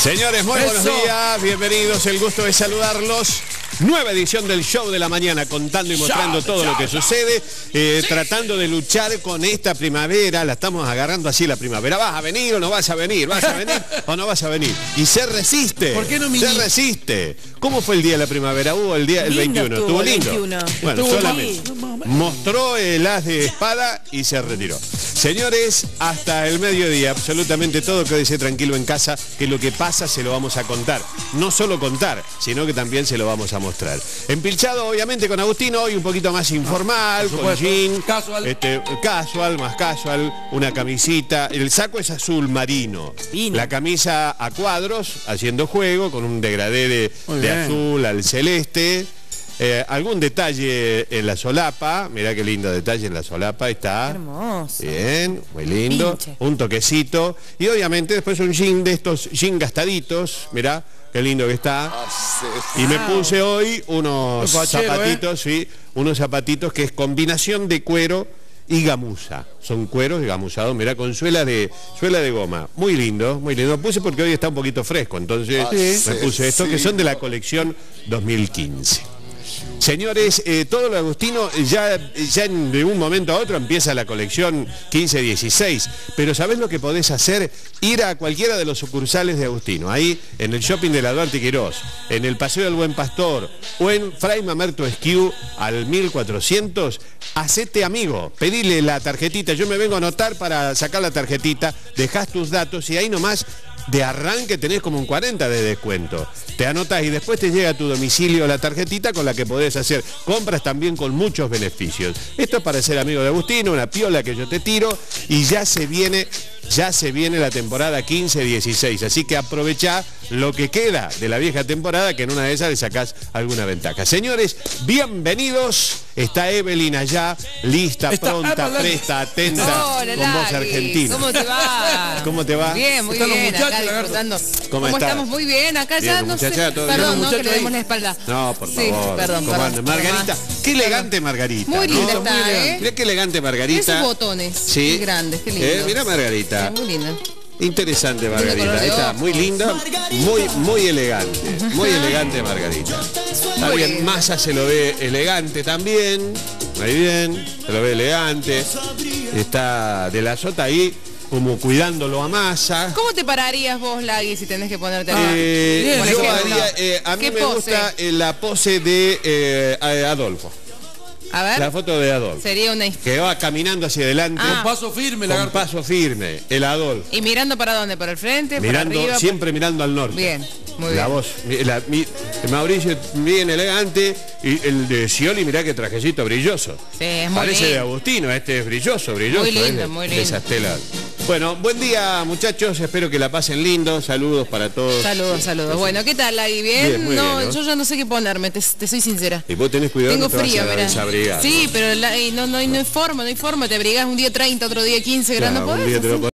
Señores, muy buenos días, bienvenidos, el gusto de saludarlos. Nueva edición del Show de la Mañana, contando y mostrando todo lo que sucede, tratando de luchar con esta primavera. La estamos agarrando así la primavera. ¿Vas a venir o no vas a venir? ¿Vas a venir o no vas a venir? Y se resiste. ¿Por qué no se resiste. ¿Cómo fue el día de la primavera? Hubo el 21. ¿Estuvo lindo? Bueno, solamente mostró el as de espada y se retiró. Señores, hasta el mediodía, absolutamente todo, quédese tranquilo en casa, que lo que pasa se lo vamos a contar. No solo contar, sino que también se lo vamos a mostrar. Empilchado, obviamente, con Agustino, hoy un poquito más informal, con jean, casual, más casual, una camisita. El saco es azul marino. La camisa a cuadros, haciendo juego, con un degradé de azul al celeste. Algún detalle en la solapa, mirá qué lindo detalle en la solapa, está. Hermoso. Bien, muy lindo. Pinche. Un toquecito. Y obviamente después un jean de estos jean gastaditos, mirá qué lindo que está. Y me puse hoy unos zapatitos, sí, unos zapatitos que es combinación de cuero y gamuza. Son cueros gamuzados, mirá, con suela de goma. Muy lindo, muy lindo. Lo puse porque hoy está un poquito fresco, entonces me puse estos que son de la colección 2015. Señores, todo lo Agustino, ya de un momento a otro empieza la colección 15-16, pero ¿sabés lo que podés hacer? Ir a cualquiera de los sucursales de Agustino, ahí en el shopping de la Duarte Quirós, en el Paseo del Buen Pastor o en Fray Mamerto Esquiú al 1400, hacete amigo, pedile la tarjetita, yo me vengo a anotar para sacar la tarjetita, dejás tus datos y ahí nomás de arranque tenés como un 40 de descuento. Te anotás y después te llega a tu domicilio la tarjetita con la que podés hacer compras también con muchos beneficios. Esto es para ser amigo de Agustino, una piola que yo te tiro y ya se viene la temporada 15-16. Así que aprovechá lo que queda de la vieja temporada, que en una de esas le sacás alguna ventaja. Señores, bienvenidos. Está Evelyn allá, lista, pronta, presta, atenta, hola, con voz argentina. ¿Cómo te va? ¿Cómo te va? Bien, muy bien, acá disfrutando. ¿Cómo estamos? Muy bien, acá ya no sé. Perdón, no, que le demos la espalda. No, por favor. Perdón. Margarita, qué elegante Margarita. Muy linda está, ¿eh? Mirá qué elegante Margarita. Tiene sus botones, muy grandes, qué lindo. Mirá Margarita. Sí, muy linda. Interesante Margarita, ahí está, muy linda, muy elegante, muy elegante Margarita. Está bien, Massa se lo ve elegante también, muy bien, se lo ve elegante. Está De la Sota ahí como cuidándolo a Massa. ¿Cómo te pararías vos, Lagui, si tenés que ponerte acá? Yo haría, a mí me gusta la pose de Adolfo. A ver. La foto de Adolfo. Sería una... Que va caminando hacia adelante. Con paso firme, con paso firme, el Adolfo. ¿Y mirando para dónde? ¿Para el frente? Mirando, ¿para arriba? siempre mirando al norte. Bien, muy bien. La voz, Mauricio bien elegante, y el de Scioli, mirá qué trajecito brilloso. Sí, es muy Parece lindo. de Agustino, este es brilloso. Muy lindo, muy lindo. De esas telas. Bueno, buen día muchachos, espero que la pasen lindo, saludos para todos. Saludos. Bueno, ¿qué tal, Lagui? ¿Bien? Muy no, bien, ¿no? Yo ya no sé qué ponerme, te soy sincera. Y vos tenés cuidado. Tengo que te frío, vas a desabrigar, sí, ¿no? pero no hay forma, te abrigás un día 30, otro día 15 grados, no podés.